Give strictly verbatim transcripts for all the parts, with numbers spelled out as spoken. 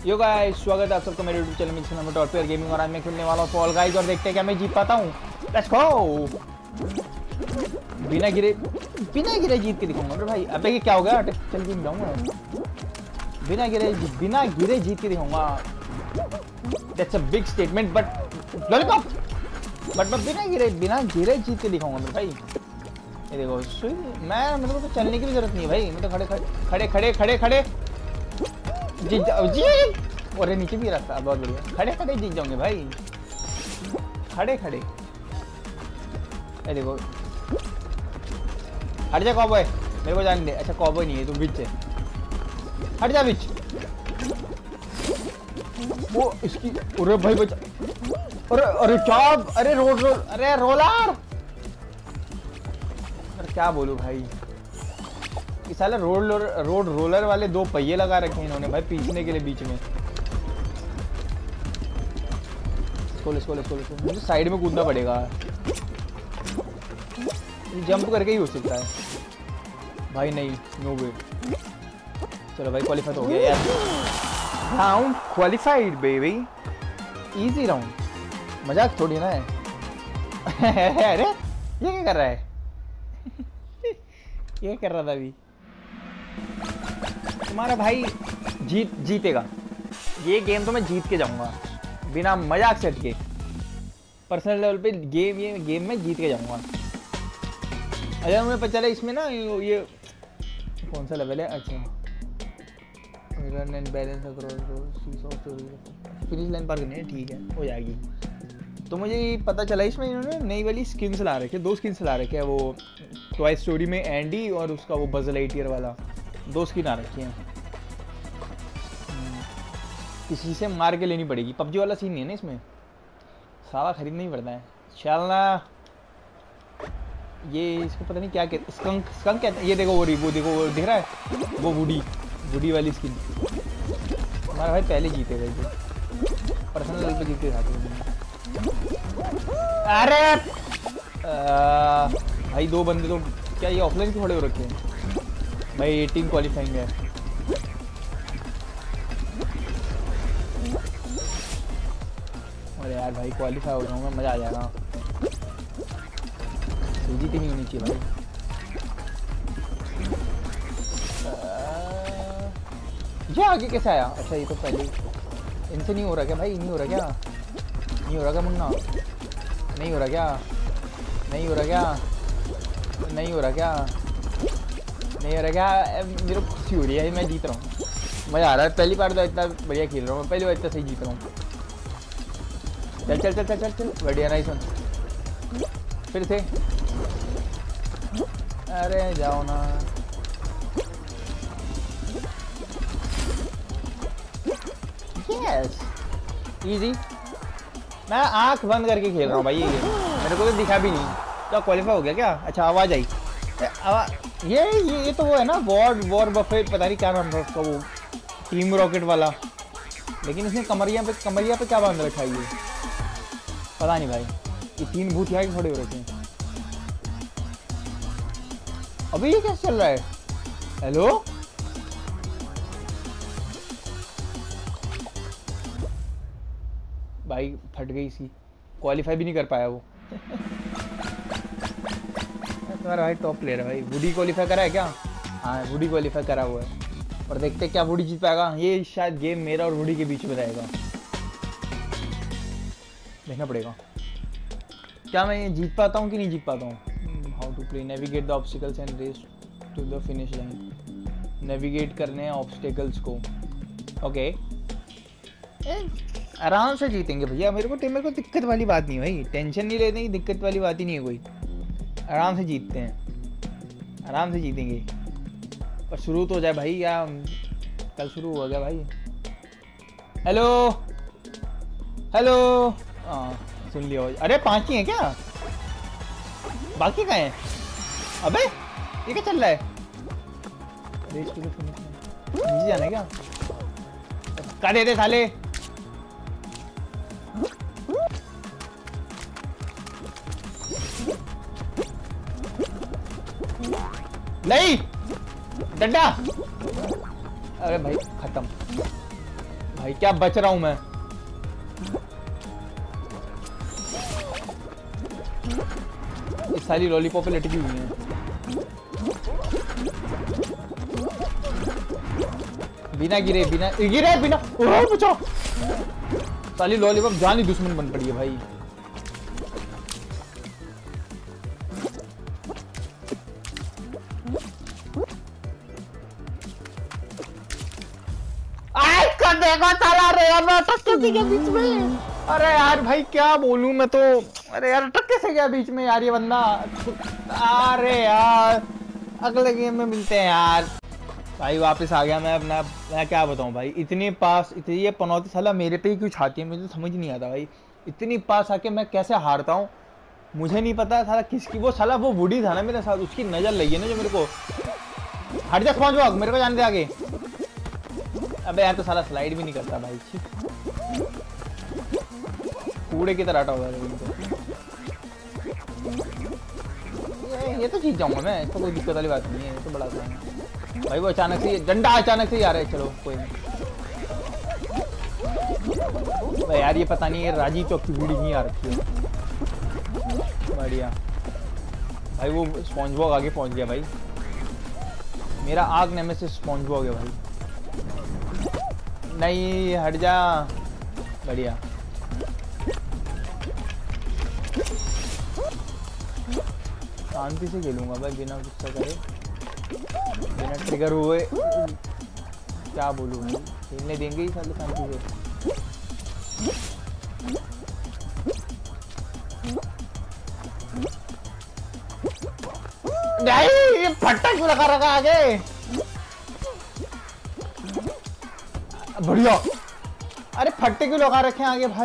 Yo guys, स्वागत है आप सबका मेरे YouTube चैनल में, जिसका नाम है डॉट प्लेयर गेमिंग। और आज मैं खेलने वाला हूँ फॉल गाइस और देखते हैं क्या मैं जीत पाता हूँ। Let's go. बिना गिरे बिना गिरे जीत के दिखाऊंगा मेरे भाई। अबे ये क्या हो गया? चल जीत जाऊंगा बिना गिरे बिना गिरे जीत के दिखाऊंगा। That's a big statement but lollipop but मैं बिना गिरे बिना गिरे जीत के दिखाऊंगा मेरे भाई। ये देखो मैं मेरे को तो चलने की भी जरूरत नहीं है भाई। मैं तो खड़े खड़े खड़े खड़े खड़े जीत जाओ जी। और नीचे भी रास्ता बहुत बढ़िया। खड़े खड़े जीत जाओगे भाई, खड़े खड़े। ये देखो, हट जा कॉबॉय, मेरे को जाने दे। अच्छा कॉबॉय नहीं है तू, बिच है। हट जा बिच। वो इसकी अरे भाई बचा। अरे अरे क्या, अरे रोड रोल अरे रोलर। अरे क्या बोलूं भाई, इस साले रोड रोड रोलर वाले दो पहिए लगा रखे हैं इन्होंने भाई पीछने के लिए बीच में। इसको इसको इसको इसको मुझे साइड में कूदना पड़ेगा। जंप करके ही हो सकता है भाई। नहीं नो वे। चलो भाई क्वालिफाई हो गया यार। Round qualified baby, easy round. मजाक थोड़ी ना है। अरे ये क्या कर रहा है? ये कर रहा था अभी। तुम्हारा भाई जीत जीतेगा ये गेम तो मैं जीत के जाऊंगा बिना मजाक से हटके। पर्सनल लेवल पे गेम ये गेम में जीत के जाऊंगा। अगर मुझे पता चला इसमें ना ये कौन सा लेवल है। अच्छा run and balance finish line पार करनी है, ठीक है हो जाएगी। तो मुझे पता चला इसमें इन्होंने नई वाली स्किन्स ला रखे, दो स्किन्स ला रखे हैं। वो टॉय स्टोरी में एंडी और उसका वो बज़ लाइटईयर वाला, दो स्किन आ रखी हैं। किसी से मार के लेनी पड़ेगी। पबजी वाला सीन नहीं है ना इसमें, सारा खरीदना ही पड़ता है। चलना ये इसको पता नहीं क्या कहते, स्कंक स्कंक कहते हैं। ये देखो वो वो देखो वो दिख रहा है, वो वुडी वुडी वाली स्किन। हमारा भाई पहले जीते गए पर्सनल लेवल पे जीते जाते। अरे आ, भाई दो बंदे तो क्या ये ऑफलाइन क्यों खड़े हो रखे हैं भाई? अठारह क्वालिफाइंग है। अरे यार भाई क्वालिफाई हो जाऊंगा, मजा आ जाएगा। जीत नहीं होनी चाहिए भाई। ये आगे कैसे आया? अच्छा ये तो पहले इनसे नहीं हो रहा क्या भाई? नहीं हो रहा क्या? नहीं हो रहा क्या मुन्ना? नहीं हो रहा क्या? नहीं हो रहा क्या? नहीं हो रहा क्या? नहीं हो रहा क्या? मेरे को खुशी हो रही है, मैं जीत रहा हूँ। मजा आ रहा है। पहली बार तो इतना बढ़िया खेल रहा हूँ, पहली बार इतना सही जीत रहा हूँ। चल चल चल चल चल चल बढ़िया। Nice one. फिर से अरे जाओ ना। Yes easy. मैं आंख बंद करके खेल रहा हूँ भाई ये गेम, मेरे को तो दिखा भी नहीं। तो क्वालिफाई हो गया क्या? अच्छा आवाज आई। आवाज ये ये ये तो वो है ना वॉर वॉर बफे, पता नहीं क्या नाम था उसका, वो टीम रॉकेट वाला। लेकिन इसने कमरिया पे कमरिया पे क्या बांध रखा है ये? पता नहीं भाई। ये तीन भूत यहाँ के खड़े हो रखे हैं। अभी ये कैसे चल रहा है? हेलो भाई फट गई सी, क्वालिफाई भी नहीं कर पाया वो। तुम्हारा भाई टॉप प्लेयर है भाई। वुडी क्वालिफाई करा है क्या? हाँ वुडी क्वालिफाई करा हुआ है। और देखते क्या वुडी जीत पाएगा। ये शायद गेम मेरा और वुडी के बीच में रहेगा, देखना पड़ेगा क्या मैं ये जीत पाता हूँ कि नहीं जीत पाता हूँ। How to play navigate the obstacles and race to the finish line. Navigate करने हैं ऑब्स्टिकल्स को। ओके आराम से जीतेंगे भैया। मेरे को मेरे को दिक्कत वाली बात नहीं है भाई, टेंशन नहीं लेने की दिक्कत वाली बात ही नहीं है कोई। आराम से जीतते हैं, आराम से जीतेंगे। पर शुरू तो हो जाए भाई, या कल शुरू हो गया भाई। हेलो हेलो हाँ सुन लिया। अरे पांच ही हैं क्या? बाकी कहाँ हैं? अबे ये क्या चल रहा है? नीचे जाना है क्या? का दे दे साले। नहीं डंडा। अरे भाई खत्म भाई क्या बच रहा हूं मैं। इस साली लॉलीपॉप पे लटकी हुई है। बिना गिरे बिना गिरे बिना बचाओ। साली लॉलीपॉप जानी दुश्मन बन पड़ी है भाई। देखो साला रे यार मैं टक्के से गया बीच में। अरे यार भाई क्या बोलूं मैं तो। अरे यार टक्के से गया बीच में यार ये बंदा। अरे यार अगले गेम में मिलते हैं यार। भाई वापस आ गया मैं अपना। मैं क्या बताऊं भाई इतने पास इतनी ये पनौती साला मेरे पे ही क्यों छाती है मुझे तो समझ नहीं आता भाई। इतनी पास आके मैं कैसे हारता हूँ मुझे नहीं पता साला किसकी। वो साला वो वुडी था ना मेरे साथ उसकी नजर लगी है ना जो मेरे को। हट जा स्पॉन्ज बॉब मेरे को जाने दे आगे। अबे यार तो साला स्लाइड भी नहीं करता भाई। कूड़े की तरह हटा हुआ है इनको। ये, ये तो जीत जाऊंगा मैं। इसको कोई दिक्कत वाली बात नहीं है। ये तो बड़ा आसान है भाई। वो अचानक से डंडा अचानक से ही आ रहा है। चलो कोई नहीं भाई। यार ये पता नहीं है राजी चौक की वीडियो नहीं आ रखी है। बढ़िया भाई। वो स्पॉन्ज बॉब आगे पहुंच गया भाई। मेरा आग नेमे से स्पॉन्ज बॉब हो गया भाई। नहीं हट जा। बढ़िया शांति से खेलूंगा भाई बिना गुस्सा करे बिना ट्रिगर हुए। क्या बोलूं भाई खेलने देंगे ही साले शांति से। नहीं ये फट्टा क्यों लगा रखा आगे। बढ़िया। अरे फट्टे क्यों लगा रखे हैं आगे भाई।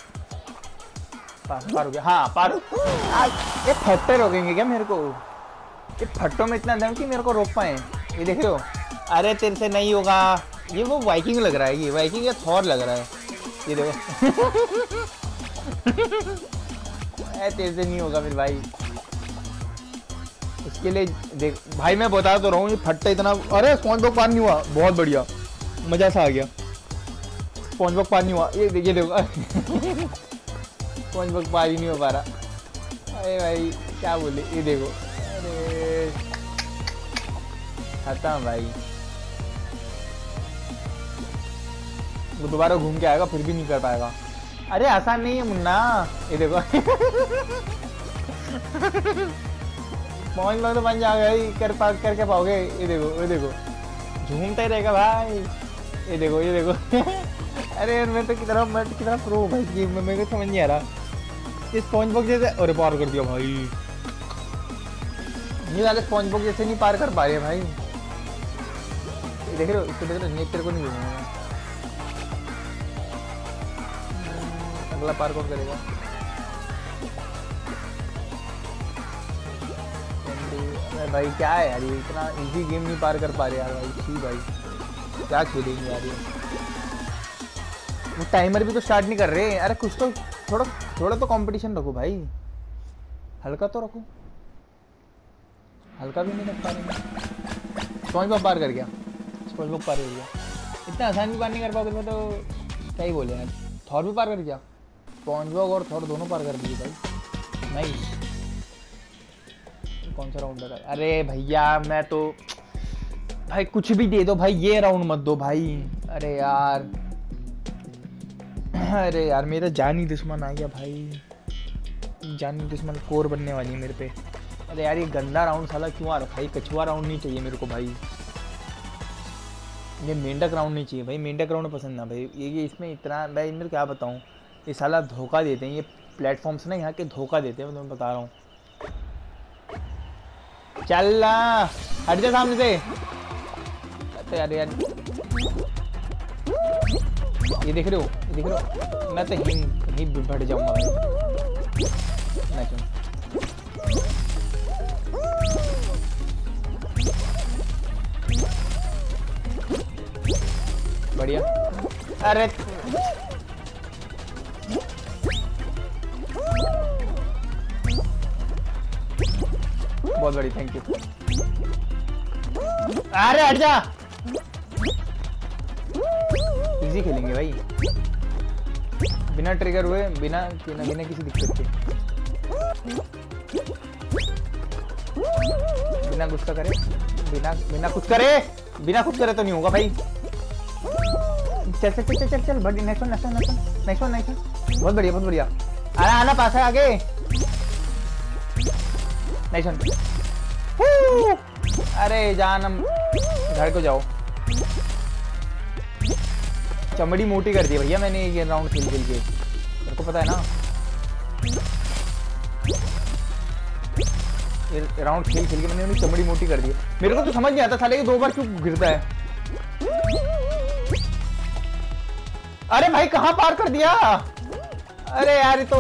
पार, पार हो गया। हाँ पार। ये फट्टे रोकेंगे क्या मेरे को। ये फट्टों में इतना दम कि मेरे को रोक पाए। ये देख रहे हो। अरे तेरे से नहीं होगा। ये वो वाइकिंग लग रहा है। ये वाइकिंग या थॉर लग रहा है। ये देखो तेरे से नहीं होगा मेरे भाई। उसके लिए देख भाई मैं बता तो रहा हूँ ये फट्टा इतना। अरे स्पॉन्ज बॉब पार नहीं हुआ। बहुत बढ़िया मजा सा आ गया। स्पॉन्ज बॉब पार नहीं हुआ। ये देखिए देखो स्पॉन्ज बॉब पार ही नहीं हो पा रहा। अरे भाई क्या बोले। ये देखो अरे खत्म भाई। वो दोबारा घूम के आएगा फिर भी नहीं कर पाएगा। अरे आसान नहीं है मुन्ना। ये देखो स्पॉन्ज बॉब तो बन जाएगा ही कर पा करके पाओगे। ये देखो ये देखो झूमता ही रहेगा भाई। ये देखो ये देखो अरे यार मैं तो कितना मैं तो कितना प्रो भाई गेम में मेरे को समझ नहीं आ रहा। ये स्पॉन्ज बॉब जैसे अरे पार कर दिया भाई। ये वाले स्पॉन्ज बॉब जैसे नहीं पार कर पा रहे भाई। ये देख रहे हो इसको देख रहे हो नेक तेरे को नहीं दूंगा। अगला पार कौन करेगा। अरे भाई क्या है यार ये इतना इजी गेम नहीं पार कर पा रहे यार भाई। छी भाई क्या खेलेंगे यार ये। वो टाइमर भी तो स्टार्ट नहीं कर रहे। अरे कुछ तो थोड़ा थोड़ा तो कंपटीशन रखो भाई। हल्का तो रखो। हल्का भी नहीं रख पा रहे। स्पॉन्ज बॉब पार कर गया। स्पॉन्ज बॉब पार कर गया। इतना आसान भी पार नहीं कर पाओगे मैं तो क्या ही बोले यार। थॉर भी पार कर गया। स्पॉन्ज बॉब और थॉर दोनों पार कर दिए भाई। नहीं कौन सा राउंड लगा। अरे भैया मैं तो भाई कुछ भी दे दो भाई। ये राउंड मत दो भाई। अरे यार अरे यार मेरा जानी दुश्मन आ गया भाई। जानी दुश्मन कोर बनने वाली है मेरे पे। अरे यार ये गंदा राउंड साला क्यों आ रहा भाई। कछुआ राउंड नहीं चाहिए मेरे को भाई। ये मेंढक राउंड नहीं चाहिए भाई। मेंढक राउंड पसंद ना भाई। ये ये इसमें इतना मैं इनमें क्या बताऊँ। ये साला धोखा देते हैं। ये प्लेटफॉर्म्स ना यहाँ के धोखा देते हैं। मैं तुम्हें बता रहा हूँ। चल ना हट जा सामने से। तो यार यार ये देख रहे हो ये देख रहे हो। मैं तो ही ही बढ़ जाऊंगा भाई। मैं क्यों बढ़िया। अरे बहुत बड़ी थैंक यू। अरे हट जा। इजी खेलेंगे भाई, बिना ट्रिगर हुए, बिना बिना, बिना किसी दिक्कत के, बिना गुस्सा करे, बिना बिना कुछ करे, बिना कुछ करे तो नहीं होगा भाई। चल चल चल चल चल बड़ी next one next one next one next one, बहुत बढ़िया बहुत बढ़िया। आना आना पास है आगे, नेक्स्ट वन। अरे जान, हम घर को जाओ। चमड़ी मोटी कर दी भैया मैंने ये राउंड खेल खेल के, मेरे को पता है ना, ये राउंड खेल खेल के मैंने उन्हें चमड़ी मोटी कर दी। मेरे को तो समझ नहीं आता साले कि दो बार क्यों गिरता है। अरे भाई कहाँ पार कर दिया, अरे यार ये तो,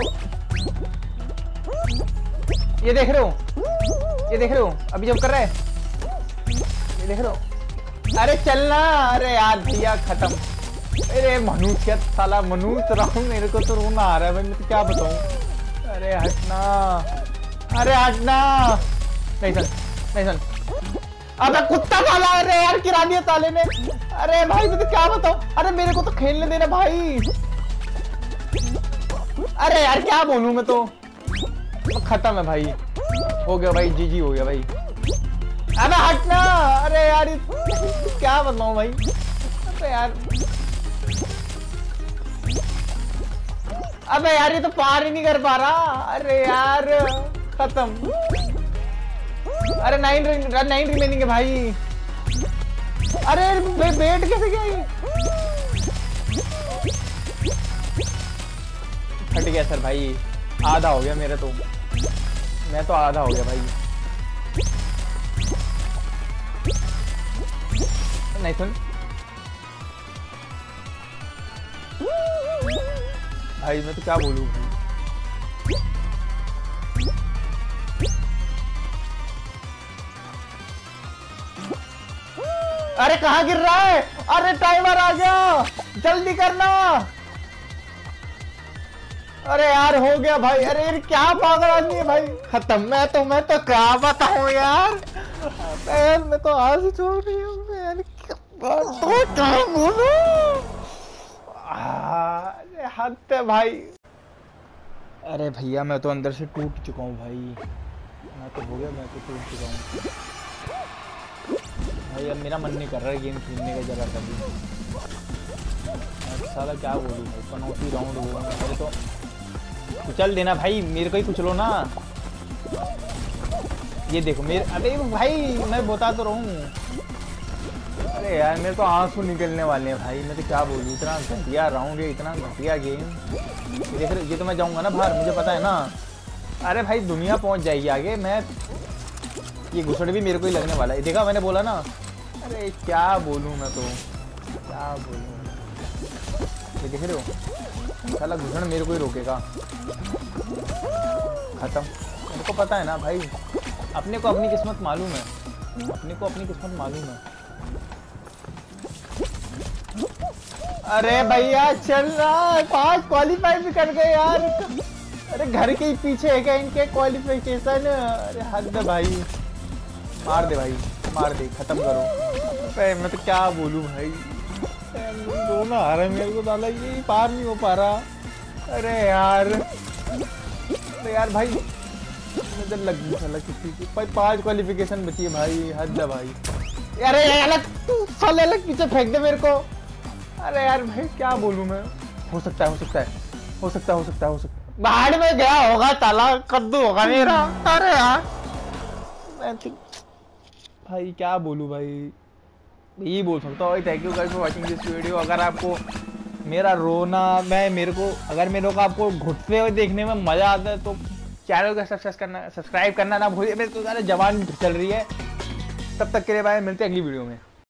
ये देख रहे हो, ये देख रहे हो अभी जब कर रहा है, ये देख रहे हो। अरे चलना, अरे यार भैया खत्म। अरे मनुष्य साला मनुष्य राउंड, मेरे को तो रोना आ रहा है भाई, मैं तो क्या बताऊं। अरे हटना, अरे हटना, नहीं सुन नहीं सुन, अबे कुत्ता साला, अरे यार गिरा दिया साले ने। अरे भाई मैं तो क्या बताऊं, अरे मेरे को तो खेलने देना भाई। अरे यार क्या बोलूं मैं, तो खत्म है भाई, हो गया भाई, जी जी हो गया भाई। अबे हटना, अरे यार क्या बताऊं भाई, अबे यार, अबे यार ये तो पार ही नहीं कर पा रहा। अरे यार खत्म, अरे नाइन नाइन रिमेनिंग है भाई। अरे बे, बेट कैसे गया ये, फट गया सर भाई, आधा हो गया मेरा तो, मैं तो आधा हो गया भाई। नहीं सुन भाई, मैं तो क्या बोलूं। अरे कहाँ गिर रहा है, अरे टाइमर आ गया, जल्दी करना। अरे यार हो गया भाई, अरे यार क्या पागल आदमी है भाई, खत्म। मैं तो मैं तो क्या बताऊं यार, मैं, मैं तो आज ही छोड़ रही हूँ यार, तो क्या बोलूं, अरे हद है भाई। अरे भैया मैं तो अंदर से टूट चुका हूँ भाई, मैं तो हो गया, मैं तो टूट चुका हूँ भाई। अब मेरा मन नहीं कर रहा है गेम खेलने का जगह कभी, साला क्या बोलूँ भाई, पनौती राउंड हुआ मेरे तो। कुचल देना भाई, मेरे को ही कुचलो ना। ये देखो मेरे, अबे भाई मैं बता तो रहा हूँ। अरे यार मेरे तो आंसू निकलने वाले हैं भाई, मैं तो क्या बोलूँ, इतना घटिया राउंड है, इतना घटिया गेम। देख रहे, ये तो मैं जाऊँगा ना बाहर, मुझे पता है ना। अरे भाई दुनिया पहुँच जाएगी आगे, मैं ये घुसड़ भी मेरे को ही लगने वाला है, देखा मैंने बोला ना। अरे क्या बोलूँ मैं तो, क्या बोलूँ, ये देख रहे हो साला घुसड़ मेरे को ही रोकेगा, खत्म। मेरे को पता है ना भाई, अपने को अपनी किस्मत मालूम है, अपने को अपनी किस्मत मालूम है। अरे भैया चल रहा, पांच क्वालिफाई भी कर गए यार। अरे घर के ही पीछे है क्या इनके क्वालिफिकेशन, अरे हद है भाई। मार दे भाई, मार दे, खत्म करो। मैं तो क्या बोलूं भाई, रोना आ रहा है मेरे को, दादा ये पार नहीं हो पा रहा। अरे यार, अरे यार भाई नजर लग गई साला किसी की, भाई पांच क्वालिफिकेशन बची है भाई, हद है भाई। अरे अलग साले अलग पीछे फेंक दे मेरे को। अरे यार भाई क्या बोलूं मैं, हो सकता है हो सकता है हो सकता है हो सकता है हो सकता है बाहर में गया होगा, ताला कद्दू होगा मेरा। अरे यार मैं भाई क्या बोलूं भाई, यही बोल सकता हूँ। Thank you guys for watching this video. अगर आपको मेरा रोना, मैं मेरे को अगर मेरे को आपको घुटते हुए देखने में मजा आता है तो चैनल को सब्सक्राइब करना सब्सक्राइब करना ना भूलिए। मेरे तो सारे जवान चल रही है। तब तक के लिए बाय, मिलते हैं अगली वीडियो में।